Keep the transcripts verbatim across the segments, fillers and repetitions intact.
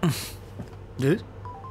Dude?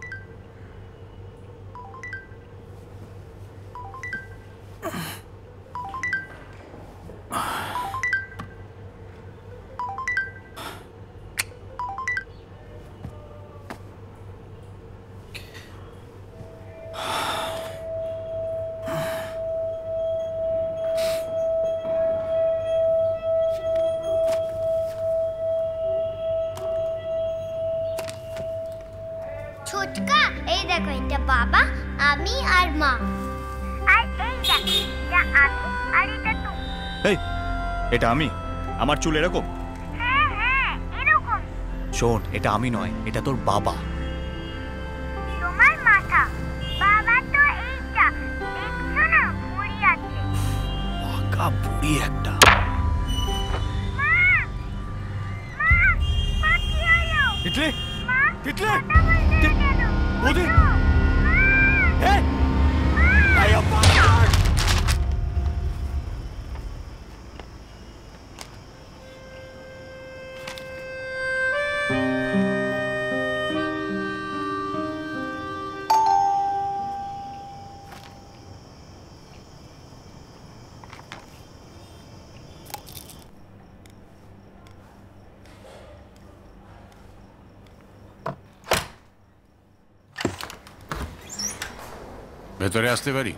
ছোটকা এই দেখো এটা বাবা আমি আর মা আর এই দেখো এটা আমি আর এটা তুমি এই এটা আমি আমার চুল এরকম হ্যাঁ হ্যাঁ এরকম শোন এটা আমি নয় এটা তোর বাবা তোমার মাথা বাবা তো এইটা দেখছো না বুড়ি আছে বাঁকা বুড়ি একটা মা মা মা কি হলো ইটলি মা ইটলি ওদি এই আই আম ভেতরে আসতে পারি?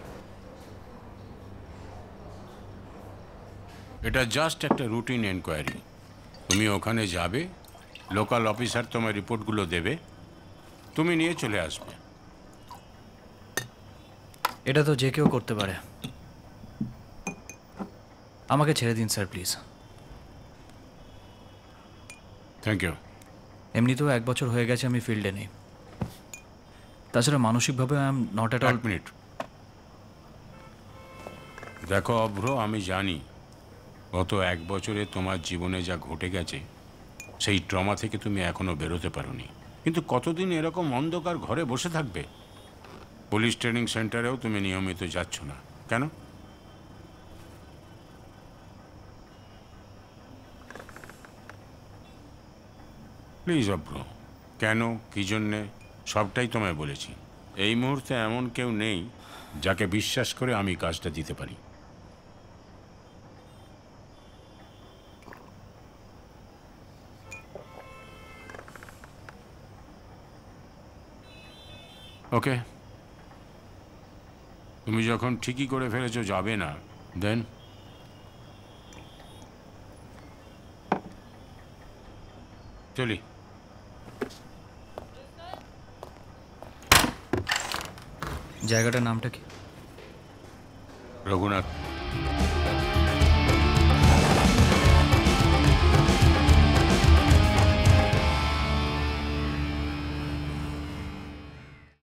এটা জাস্ট একটা রুটিন এনকোয়ারি। তুমি ওখানে যাবে, লোকাল অফিসার তোমার রিপোর্টগুলো দেবে, তুমি নিয়ে চলে আসবে। এটা তো যে কেউ করতে পারে। আমাকে ছেড়ে দিন স্যার প্লিজ। Thank you. এমনিতেও এক বছর হয়ে গেছে আমি ফিল্ডে নেই, তাছাড়া মানসিকভাবে I am not at all. এক মিনিট দেখো অভ্র, আমি জানি গত এক বছরে তোমার জীবনে যা ঘটে গেছে সেই ট্রমা থেকে তুমি এখনো বেরোতে পারোনি, কিন্তু কতদিন এরকম অন্ধকার ঘরে বসে থাকবে? পুলিশ ট্রেনিং সেন্টারেও তুমি নিয়মিত যাচ্ছ না কেন? প্লিজ অভ্র, কেন কি জন্যে সবটাই তোমায় বলেছি। এই মুহূর্তে এমন কেউ নেই যাকে বিশ্বাস করে আমি কাজটা দিতে পারি। ওকে, তুমি যখন ঠিকই করে ফেলেছো যাবে না, দেন চলি। জায়গাটার নামটা কি? রঘুনাথ।